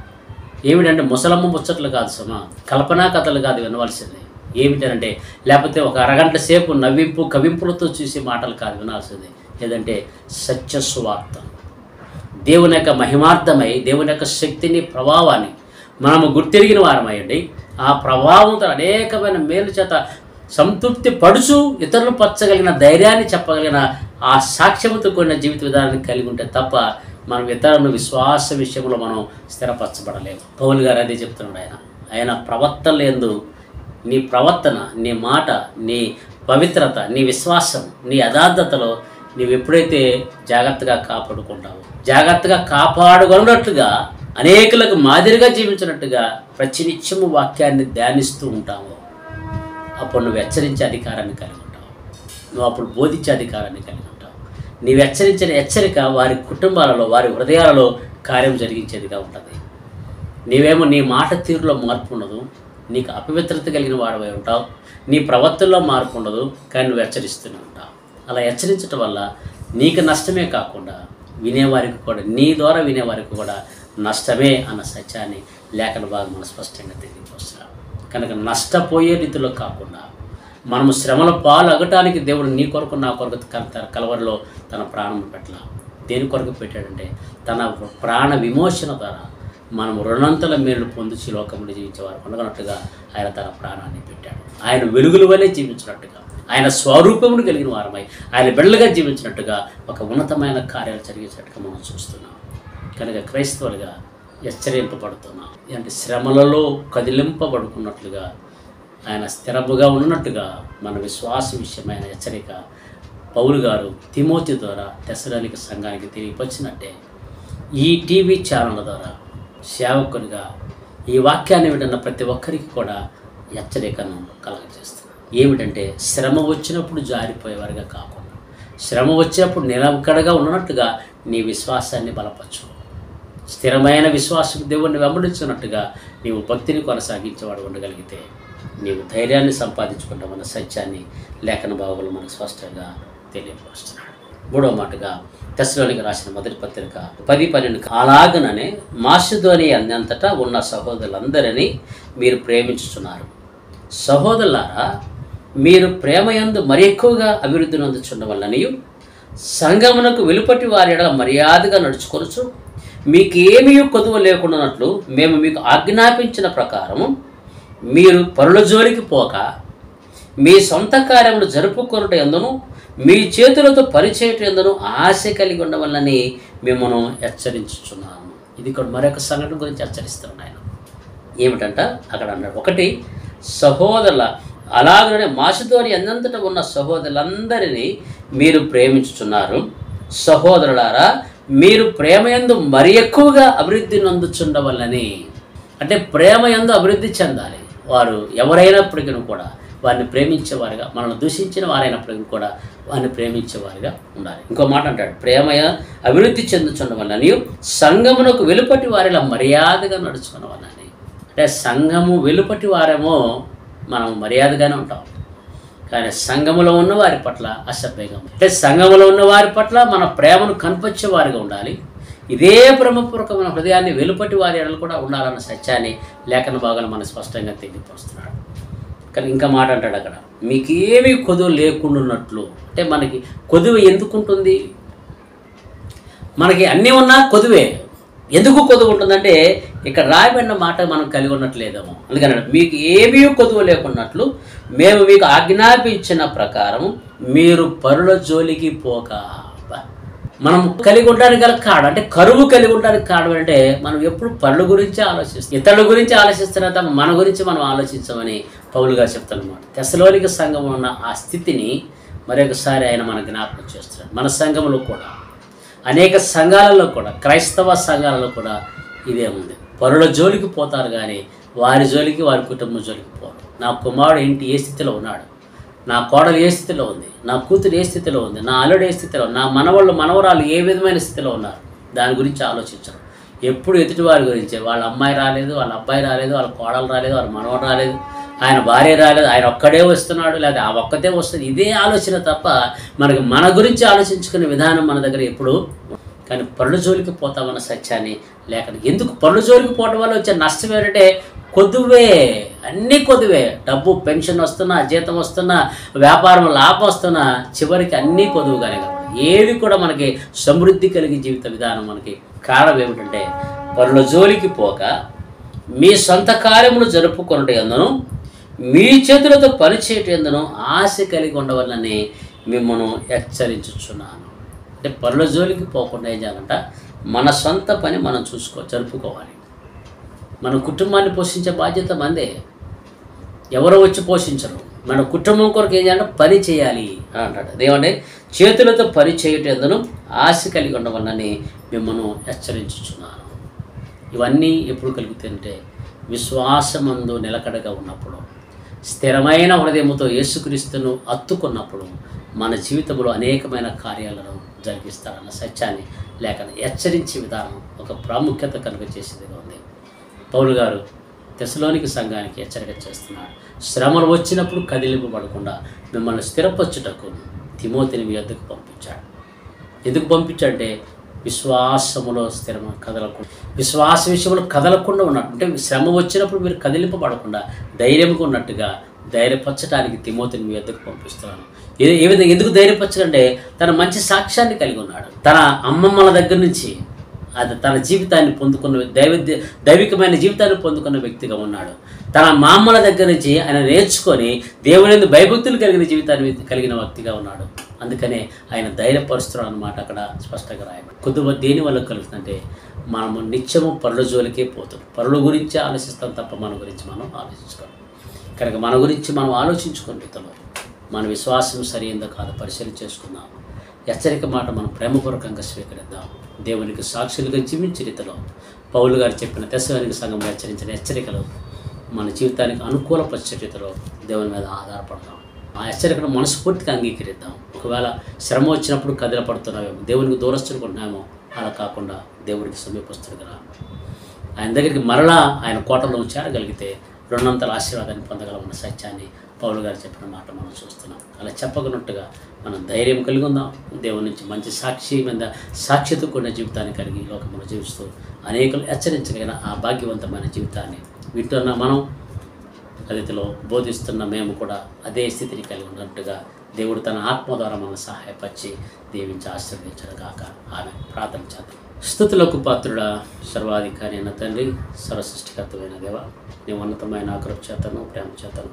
ఏమిటంటే ముసలమ్మ ముచ్చట్లు కాదు సుమా, కల్పనా కథలు కాదు వినవలసింది. ఏమిటంటే లేకపోతే ఒక అరగంట సేపు నవ్వింపు కవింపులతో చూసే మాటలు కాదు వినాల్సింది. లేదంటే సత్య సువార్త, దేవుని యొక్క మహిమార్థమై దేవుని యొక్క శక్తిని ప్రభావాన్ని మనము గుర్తిరిగిన వారమయ్యండి. ఆ ప్రభావంతో అనేకమైన మేలు చేత సంతృప్తి పడుచు ఇతరులు పరచగలిగిన ధైర్యాన్ని చెప్పగలిగిన ఆ సాక్ష్యంతో కూడిన జీవిత విధానాన్ని కలిగి ఉంటే తప్ప మనం ఇతరులను విశ్వాస విషయంలో మనం స్థిరపరచబడలేము. పౌలు గారు అదే చెప్తున్నాడు. ఆయన ఆయన ప్రవర్తన ఎందు నీ ప్రవర్తన, నీ మాట, నీ పవిత్రత, నీ విశ్వాసం, నీ యథార్థతలో నీవు ఎప్పుడైతే జాగ్రత్తగా కాపాడుకుంటావో, జాగ్రత్తగా కాపాడుకున్నట్లుగా అనేకులకు మాదిరిగా జీవించినట్టుగా ప్రతినిత్యము వాక్యాన్ని ధ్యానిస్తూ ఉంటావు, అప్పుడు నువ్వు హెచ్చరించే అధికారాన్ని కలిగి ఉంటావు. నువ్వు అప్పుడు బోధించే అధికారాన్ని కలిగి ఉంటావు. నీవు హెచ్చరించిన హెచ్చరిక వారి కుటుంబాలలో వారి హృదయాలలో కార్యం జరిగించేదిగా ఉంటుంది. నీవేమో నీ మాట తీరులో మార్పు ఉండదు, నీకు అపవిత్రత కలిగిన వాడవై ఉంటావు, నీ ప్రవర్తనలో మార్పు ఉండదు, కానీ నువ్వు హెచ్చరిస్తూనే ఉంటావు. అలా హెచ్చరించడం వల్ల నీకు నష్టమే కాకుండా వినేవారికి కూడా, నీ ద్వారా వినేవారికి కూడా నష్టమే అన్న సత్యాన్ని లేఖన భాగం మనం స్పష్టంగా తెలియజేస్తున్నాం. కనుక నష్టపోయే రీతిలో కాకుండా మనము శ్రమల పాలు అగటానికి దేవుడు నీ కొరకు నా కొరకు తన కలవరిలో తన ప్రాణం పెట్టాల. దేని కొరకు పెట్టాడంటే తన ప్రాణ విమోచన ద్వారా మనము రుణంతల మేలు పొందించి లోకములు జీవించేవారు అనుకున్నట్టుగా ఆయన తన ప్రాణాన్ని పెట్టాడు. ఆయన వెలుగుల వలె జీవించినట్టుగా, ఆయన స్వరూపమును కలిగిన వారమై ఆయన బిడ్డలుగా జీవించినట్టుగా ఒక ఉన్నతమైన కార్యాలు జరిగేటట్టుగా మనం చూస్తున్నాం. కనుక క్రైస్తవులుగా హెచ్చరింపబడుతున్నాం. అంటే శ్రమలలో కదిలింపబడుకున్నట్లుగా ఆయన స్థిరముగా ఉన్నట్టుగా మన విశ్వాస విషయమైన హెచ్చరిక పౌలు గారు తిమోతి ద్వారా తెస్సలోనిక సంఘానికి తెలియపరిచినట్టే ఈ టీవీ ఛానళ్ళ ద్వారా సేవకునిగా ఈ వాక్యాన్ని వింటున్న ప్రతి ఒక్కరికి కూడా హెచ్చరికను కలగజేస్తుంది. ఏమిటంటే శ్రమ వచ్చినప్పుడు జారిపోయేవారిగా కాకుండా శ్రమ వచ్చినప్పుడు నిలకడగా ఉన్నట్టుగా నీ విశ్వాసాన్ని బలపరచు. స్థిరమైన విశ్వాసం దేవుణ్ణి వెంబడించినట్టుగా నీవు భక్తిని కొనసాగించేవాడు ఉండగలిగితే నీవు ధైర్యాన్ని సంపాదించుకుంటామన్న సత్యాన్ని లేఖన భాగంలో మనకు స్పష్టంగా తెలియపరుస్తున్నాడు. మూడో మాటగా తెస్సలోనిక రాసిన మొదటి పత్రిక పది పన్నెండు అలాగననే మాసిదోనియ అంతటా ఉన్న సహోదరులందరినీ మీరు ప్రేమించుచున్నారు. సహోదరులారా, మీరు ప్రేమయందు మరి ఎక్కువగా అభివృద్ధి నొందుచుండవలననియు సంఘమునకు వెలుపటి వారి ఎడల మర్యాదగా నడుచుకొనుచు మీకేమీ కొదువ లేకుండానట్లు మేము మీకు ఆజ్ఞాపించిన ప్రకారము మీరు పరుల జోలికి పోక మీ సొంత కార్యములు జరుపుకొనుట యందును మీ చేతులతో పరిచేయటం యందును ఆశ కలిగి ఉండవలని మిమ్మల్ని హెచ్చరించుచున్నాను. ఇది ఇక్కడ మరొక సంఘటన గురించి హెచ్చరిస్తున్నాను ఆయన. ఏమిటంట అక్కడ అన్నాడు, ఒకటి సహోదరుల అలాగనే మాసిదోనియ అంతటా ఉన్న సహోదరులందరినీ మీరు ప్రేమించుచున్నారు. సహోదరులారా, మీరు ప్రేమయందు మరి ఎక్కువగా అభివృద్ధి నొందుచుండవలని. అంటే ప్రేమయందు అభివృద్ధి చెందాలి. వారు ఎవరైనప్పటికీ కూడా వారిని ప్రేమించేవారుగా, మనల్ని దూషించిన వారైనప్పటికీ కూడా వారిని ప్రేమించేవారుగా ఉండాలి. ఇంకో మాట అంటాడు, ప్రేమయ అభివృద్ధి చెందుచుండవలని సంఘమునకు వెలుపటి వారిలా మర్యాదగా నడుచుకున్నవలని. అంటే సంఘము వెలుపటి వారేమో మనం మర్యాదగానే ఉంటాం, కానీ సంఘములో ఉన్న వారి పట్ల అసభ్యంగా, అంటే సంఘములో ఉన్న వారి పట్ల మన ప్రేమను కనిపించే వారిగా ఉండాలి. ఇదే ప్రేమపూర్వకమైన హృదయాన్ని వెలుపటి వారి ఎడలు కూడా ఉండాలన్న సత్యాన్ని లేఖన భాగాలు మనం స్పష్టంగా తెలియపరుస్తున్నాడు. కానీ ఇంకా మాట అంటాడు అక్కడ, మీకేమీ కొదువు లేకుండా ఉన్నట్లు. అంటే మనకి కొదువు ఎందుకు ఉంటుంది? మనకి అన్నీ ఉన్నా కొదువే. ఎందుకు కొదువు ఉంటుందంటే ఇక్కడ రాయబడిన మాట మనం కలిగి ఉన్నట్లేదేమో. అందుకని మీకు ఏమీ కొదువు లేకున్నట్లు మేము మీకు ఆజ్ఞాపించిన ప్రకారం మీరు పరుల జోలికి పోక. మనం కలిగి ఉండడానికి గల కాడు అంటే కరువు కలిగి ఉండడానికి కారణం అంటే మనం ఎప్పుడు పరుల గురించి ఆలోచిస్తాం, ఇతరుల గురించి ఆలోచిస్తున్నా తప్ప మన గురించి మనం ఆలోచించమని పౌలు గారు చెప్తారన్నమాట. తెస్సలోనిక సంఘం ఉన్న ఆ స్థితిని మరొకసారి ఆయన మన జ్ఞాపకం చేస్తున్నాడు. మన సంఘంలో కూడా అనేక సంఘాలలో కూడా క్రైస్తవ సంఘాలలో కూడా ఇదే ఉంది. పరుల జోలికి పోతారు కానీ వారి జోలికి వారి కుటుంబం జోలికి పోరు. నా కుమారుడు ఏంటి ఏ స్థితిలో ఉన్నాడు, నా కోడలు ఏ స్థితిలో ఉంది, నా కూతురు ఏ స్థితిలో ఉంది, నా అల్లుడు ఏ స్థితిలో, నా మనవాళ్ళు మనవరాలు ఏ విధమైన స్థితిలో ఉన్నారు, దాని గురించి ఆలోచించరు. ఎప్పుడు ఎదుటి వారి గురించే, వాళ్ళ అమ్మాయి రాలేదు, వాళ్ళ అబ్బాయి రాలేదు, వాళ్ళ కోడలు రాలేదు, వాళ్ళ మనవడు రాలేదు, ఆయన భార్య రాలేదు, ఆయన ఒక్కడే వస్తున్నాడు, లేదా ఆ ఒక్కతే వస్తుంది, ఇదే ఆలోచన తప్ప మనకి మన గురించి ఆలోచించుకునే విధానం మన దగ్గర ఎప్పుడు. కానీ పరుల జోలికి పోతామన్న సత్యాన్ని లేక ఎందుకు పరుల జోలికి పోవడం వల్ల వచ్చే నష్టం ఏంటంటే కొదువే, అన్నీ కొదువే. డబ్బు పెన్షన్ వస్తున్నా, జీతం వస్తున్నా, వ్యాపారం లాభం వస్తున్నా, చివరికి అన్నీ కొదువుగానే కాబట్టి ఏది కూడా మనకి సమృద్ధి కలిగే జీవిత విధానం మనకి కారణం ఏమిటంటే పరుల జోలికి పోక మీ సొంత కార్యములు జరుపుకొనుట యందును మీ చేతులతో పనిచేయటం యందును ఆశ కలిగి ఉండవలని మిమ్మల్ని హెచ్చరించుచున్నాను. అంటే పరుల జోలికి పోకుండా ఏం చేయాలంట, మన సొంత పని మనం చూసుకో జరుపుకోవాలి. మన కుటుంబాన్ని పోషించే బాధ్యత మందే, ఎవరో వచ్చి పోషించరు. మన కుటుంబం కొరకు ఏం చేయాలంటే పని చేయాలి అని అంటాడు. అదేమంటే చేతులతో పని చేయటందును ఆశ కలిగి ఉండవలని మిమ్మల్ని హెచ్చరించుచున్నాను. ఇవన్నీ ఎప్పుడు కలుగుతుంటే విశ్వాసమందు నిలకడగా ఉన్నప్పుడు, స్థిరమైన హృదయముతో యేసుక్రీస్తును అత్తుకున్నప్పుడు మన జీవితంలో అనేకమైన కార్యాలను జరిగిస్తాడన్న సత్యాన్ని లేఖనం హెచ్చరించే విధానం ఒక ప్రాముఖ్యత కలుగ చేసేదిగా ఉంది. పౌలు గారు తెస్సలోనిక సంఘానికి హెచ్చరిక చేస్తున్నాడు. శ్రమలు వచ్చినప్పుడు కదిలింపబడకుండా మిమ్మల్ని స్థిరపరచుటకు తిమోతిని మీ వద్దకు పంపించాడు. ఎందుకు పంపించాడంటే విశ్వాసములో స్థిరమ కదలకుండా విశ్వాస విషయంలో కదలకుండా ఉన్నట్టు, అంటే శ్రమ వచ్చినప్పుడు మీరు కదిలింపబడకుండా ధైర్యంగా ఉన్నట్టుగా ధైర్యపరచడానికి తిమోతిని మీ వద్దకు పంపిస్తున్నాను. ఏ ఏ విధంగా ఎందుకు ధైర్యపరచాలంటే తన మంచి సాక్ష్యాన్ని కలిగి ఉన్నాడు. తన అమ్మమ్మల దగ్గర నుంచి అది తన జీవితాన్ని పొందుకున్న దైవ దైవికమైన జీవితాన్ని పొందుకున్న వ్యక్తిగా ఉన్నాడు. తన మామల దగ్గర నుంచి ఆయన నేర్చుకొని దేవుని యందు భయభక్తులు కలిగిన జీవితాన్ని కలిగిన వ్యక్తిగా ఉన్నాడు. అందుకనే ఆయన ధైర్యపరుస్తున్నాడు అన్నమాట. అక్కడ స్పష్టంగా రాయబడి కొద్దిగా దేని వల్ల కలుగుతుందంటే మనము నిత్యము పరుల జోలికే పోతాం. పరుల గురించి ఆలోచిస్తాం తప్ప మన గురించి మనం ఆలోచించుకోం. కనుక మన గురించి మనం ఆలోచించుకునే రీతిలో మన విశ్వాసం సరైందో కాదో పరిశీలన చేసుకుందాం. హెచ్చరిక మాట మనం ప్రేమపూర్వకంగా స్వీకరిద్దాం. దేవునికి సాక్షులుగా జీవించే రీతిలో పౌలు గారు చెప్పిన తెస్సలోనిక సంఘం హెచ్చరించిన హెచ్చరికలు మన జీవితానికి అనుకూలపరిచే రీతిలో దేవుని మీద ఆధారపడదాం. ఆ హెచ్చరికను మనస్ఫూర్తిగా అంగీకరిద్దాం. ఒకవేళ శ్రమ వచ్చినప్పుడు కదిలపడుతున్నామేమో, దేవునికి దూరస్తుడుకుంటున్నామో, అలా కాకుండా దేవుడికి సమీపస్తుడుగా ఆయన దగ్గరికి మరలా ఆయన కోటలో చేరగలిగితే రెండంతల ఆశీర్వాదాన్ని పొందగలమన్న సత్యాన్ని పౌలు గారు చెప్పిన మాట మనం చూస్తున్నాం. అలా చెప్పగలిగినట్టుగా మనం ధైర్యం కలిగి ఉందాం. దేవుని నుంచి మంచి సాక్షి మీద సాక్ష్యత కూడిన జీవితాన్ని కలిగి లోకంలో జీవిస్తూ అనేకలు హెచ్చరించగలిగిన ఆ భాగ్యవంతమైన జీవితాన్ని వింటున్న మనం రీతిలో బోధిస్తున్న మేము కూడా అదే స్థితిని కలిగి ఉన్నట్టుగా దేవుడు తన ఆత్మ ద్వారా మనం సహాయపరిచి దీవించి ఆశీర్వదించడం కాక ఆమె ప్రార్థన చేద్దాం. స్తుతులకు పాత్రుడా, సర్వాధికారి అయిన తండ్రి, సర్వసృష్టికర్తమైన దేవ, నీ ఉన్నతమైన ఆకృతి చేతను ప్రేమ చేతను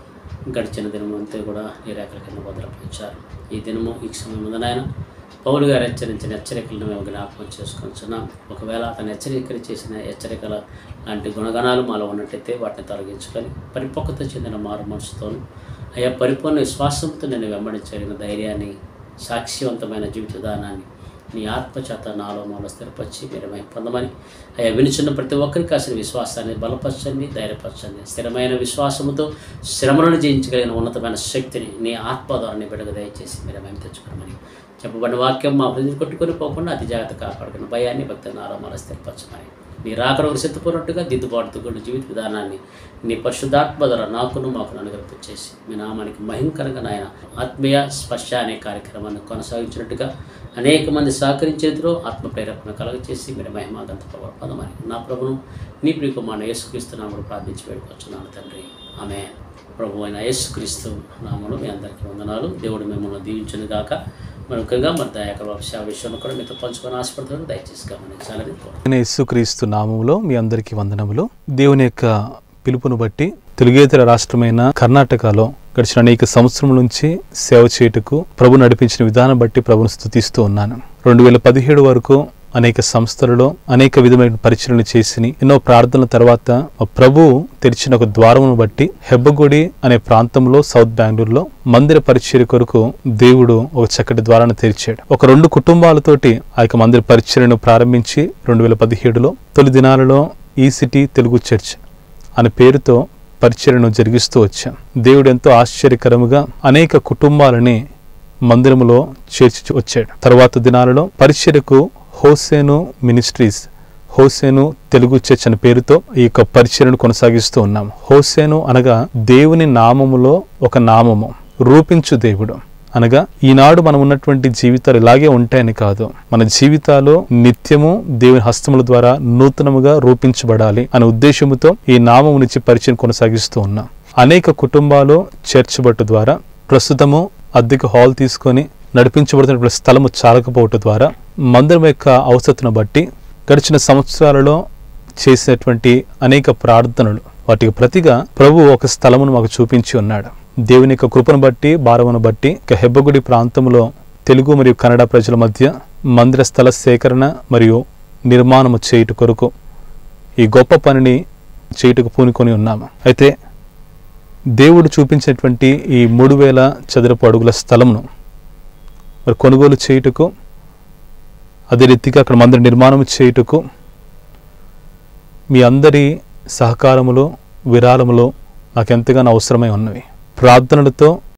గడిచిన దినం అంతా కూడా నీ రేఖల కింద భద్రపరిచారు. ఈ దినము ఈ సమయం ముందు నాయన పౌలు గారు హెచ్చరించిన హెచ్చరికలను మేము జ్ఞాపకం చేసుకుంటున్నాం. ఒకవేళ అతను హెచ్చరికలు చేసిన హెచ్చరికల లాంటి గుణగణాలు మాలో ఉన్నట్టయితే వాటిని తొలగించుకొని పరిపక్వత చెందిన మారు మనసుతోనూ అయ్యా పరిపూర్ణ విశ్వాసంతో నేను వెంబడించగలిగిన ధైర్యాన్ని, సాక్షివంతమైన జీవిత విధానాన్ని నీ ఆత్మచేత నాలో మాలో స్థిరపరిచి మీరు పొందమని అయ్యా వినుచున్న ప్రతి ఒక్కరికి అసలు విశ్వాసాన్ని బలపరచండి, ధైర్యపరచండి. స్థిరమైన విశ్వాసముతో శ్రమలను జయించగలిగిన ఉన్నతమైన శక్తిని నీ ఆత్మ ద్వారా బిడ్డకు దయచేసి మీరు మేము తెచ్చుకోమని చెప్పబడిన వాక్యం మా హృదయం కొట్టుకొని పోకుండా అతి జాగ్రత్త కాపాడుకున్న భయాన్ని భక్తి నాలో మాలో స్థిరపరచమని నీ రాకడకు సిద్ధపడినట్టుగా దిద్దుబాటుతో కూడిన జీవిత విధానాన్ని నీ పరిశుద్ధాత్మ ద్వారా నాకును మాకును అనుగ్రహించేసి మీ నామానికి మహిమకరంగా నాయన ఆత్మీయ స్పర్శ అనే కార్యక్రమాన్ని కొనసాగించినట్టుగా అనేక మంది సహకరించేందులో ఆత్మ ప్రేరేపణ కలుగచేసి మీరు మహిమ గంత పొందమని నా ప్రభును నీ ప్రియకుమారుని యేసుక్రీస్తు నామములో ప్రార్థించి వేడుకొచ్చున్నాను తండ్రి. ఆమె ప్రభు అయిన యేసుక్రీస్తు నామములో మీ అందరికీ వందనాలు. దేవుడు మిమ్మల్ని దీవించును గాక. మరి ముఖ్యంగా మరి దయాకర విషయంలో కూడా మీతో పంచుకొని ఆశపడుతున్నారు. దయచేసి గమనించాలని కోరుతున్నాను. యేసుక్రీస్తు నామములో మీ అందరికీ వందనములు. దేవుని యొక్క పిలుపును బట్టి తెలుగేతర రాష్ట్రమైన కర్ణాటకలో గడిచిన అనేక సంవత్సరం నుంచి సేవ చేయుటకు ప్రభు నడిపించిన విధానం బట్టి ప్రభును స్తుతిస్తూ ఉన్నాను. రెండు వేల పదిహేడు వరకు అనేక సంస్థలలో అనేక విధమైన పరిచయలు చేసి ఎన్నో ప్రార్థనల తర్వాత ప్రభు తెరిచిన ఒక ద్వారమును బట్టి హెబ్బగుడి అనే ప్రాంతంలో సౌత్ బెంగళూరులో మందిర పరిచర్య కొరకు దేవుడు ఒక చక్కటి ద్వారాన్ని తెరిచాడు. ఒక రెండు కుటుంబాలతోటి ఆ యొక్క మందిర పరిచర్యను ప్రారంభించి రెండు వేల పదిహేడులో తొలి దినాలలో ఈ సిటీ తెలుగు చర్చ్ అనే పేరుతో పరిచర్యను జరిగిస్తూ వచ్చాం. దేవుడు ఎంతో ఆశ్చర్యకరముగా అనేక కుటుంబాలని మందిరములో చేర్చి వచ్చాడు. తర్వాత దినాలలో పరిచర్యకు Hosanna ministries, Hosanna Telugu church అనే పేరుతో ఈ యొక్క పరిచర్యను కొనసాగిస్తూ ఉన్నాము. హోసేను అనగా దేవుని నామములో ఒక నామము, రూపించు దేవుడు అనగా ఈనాడు మనం ఉన్నటువంటి జీవితాలు ఇలాగే ఉంటాయని కాదు, మన జీవితాలు నిత్యము దేవుని హస్తముల ద్వారా నూతనముగా రూపించబడాలి అనే ఉద్దేశముతో ఈ నామము నుంచి పరిచయం కొనసాగిస్తూ ఉన్నాం. అనేక కుటుంబాలు చర్చ్ బట్టు ద్వారా ప్రస్తుతము అద్దెకు హాల్ తీసుకొని నడిపించబడుతున్న స్థలము చాలకపోవటం ద్వారా మందిరం యొక్క అవసరతను బట్టి గడిచిన సంవత్సరాలలో చేసినటువంటి అనేక ప్రార్థనలు వాటికి ప్రతిగా ప్రభు ఒక స్థలమును మాకు చూపించి ఉన్నాడు. దేవుని యొక్క కృపను బట్టి భారమును బట్టి హెబ్బగుడి ప్రాంతంలో తెలుగు మరియు కన్నడ ప్రజల మధ్య మందిర స్థల సేకరణ మరియు నిర్మాణము చేయుట కొరకు ఈ గొప్ప పనిని చేయుటకు పూనుకొని ఉన్నాము. అయితే దేవుడు చూపించినటువంటి ఈ మూడు వేల చదరపు అడుగుల స్థలమును మరి కొనుగోలు చేయుటకు, అదే రీతిగా అక్కడ మందిర నిర్మాణం చేయుటకు మీ అందరి సహకారములు, విరాళములు నాకు ఎంతగానో అవసరమై ఉన్నవి. ప్రార్థనలతో